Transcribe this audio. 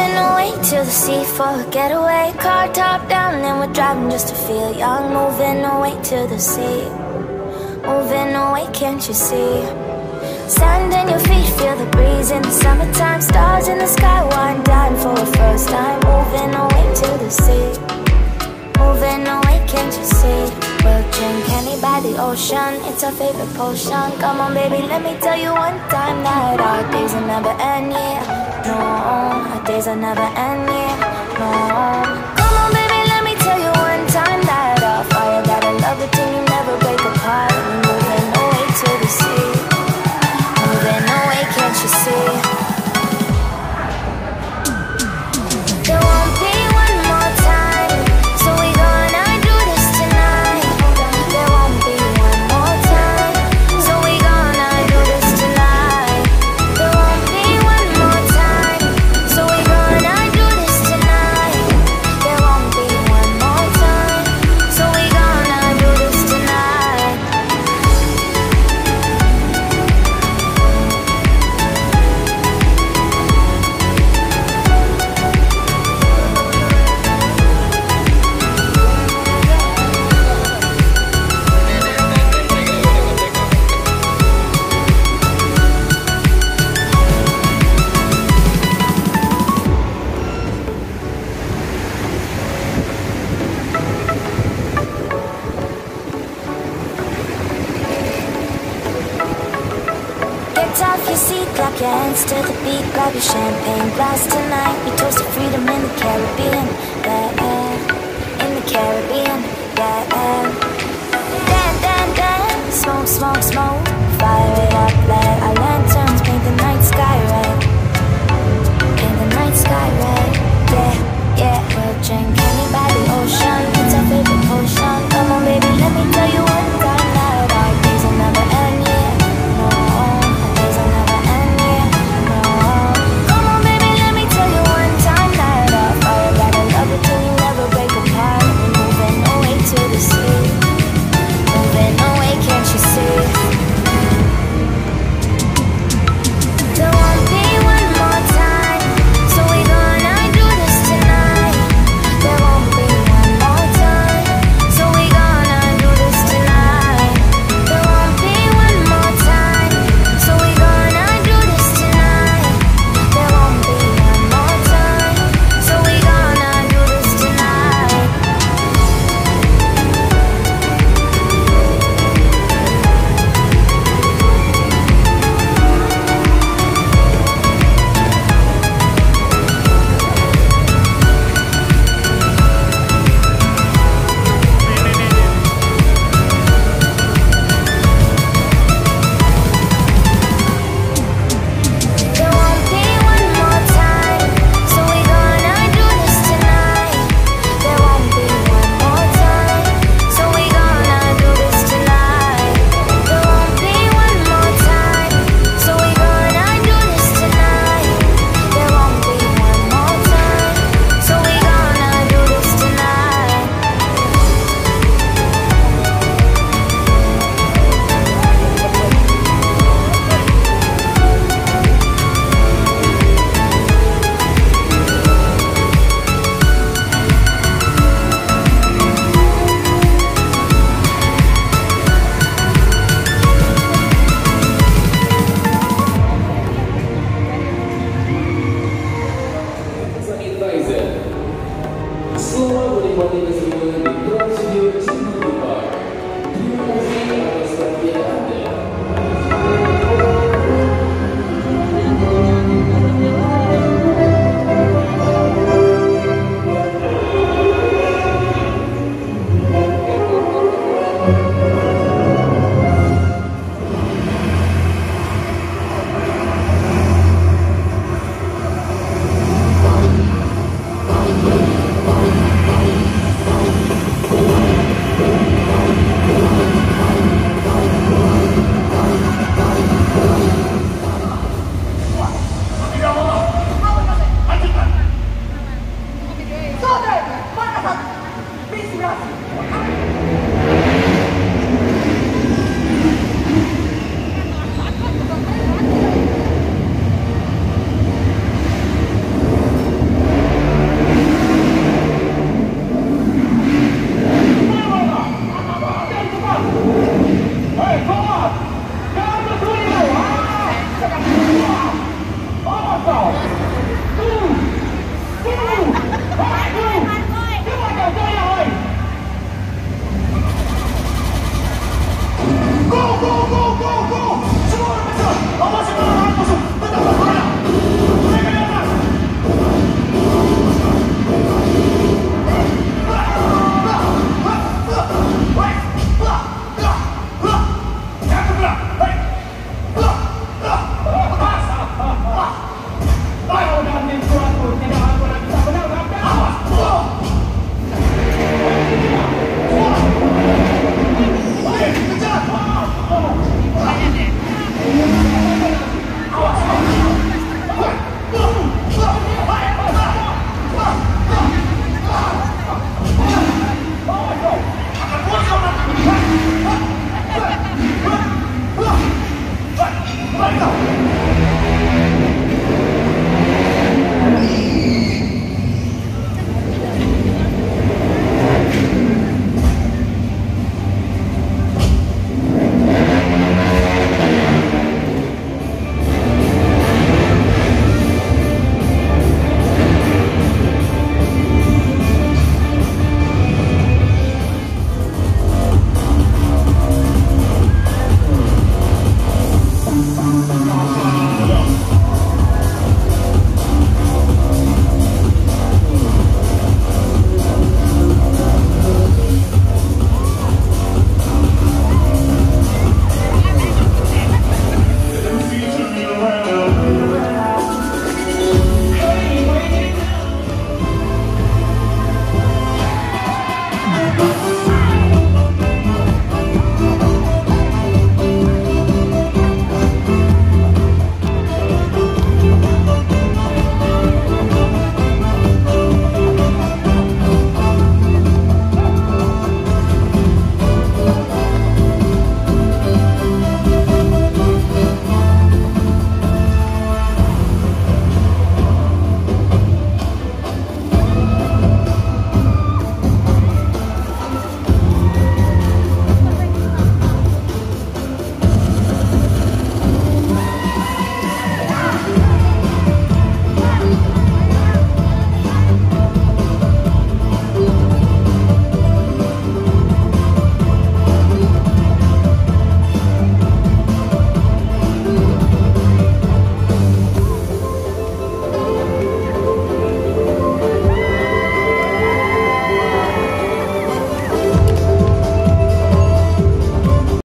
Moving away to the sea for a getaway. Car top down and we're driving just to feel young. Moving away to the sea. Moving away, can't you see? Sand in your feet, feel the breeze in the summertime. Stars in the sky, one dime for a first time. Moving away to the sea. Moving away, can't you see? We'll drink honey by the ocean, it's our favorite potion. Come on baby, let me tell you one time that our days will never end, yeah. No, our days will never end, yeah. No. Come on baby, let me tell you one time that our fire got a love it till you never break apart. Moving away to the sea. Moving away, can't you see? There won't be one more time, so we gonna do this tonight. There won't be one more time, so we gonna do this tonight. There won't be one more time, so we gonna do this tonight. There won't be one more time, so we gonna do this tonight. Get off your seat, clap your hands to the beat. Grab your champagne glass tonight. We toast to freedom in the Caribbean, yeah. In the Caribbean, yeah. Dan, dan, dan. Smoke, smoke, smoke. Fire it up,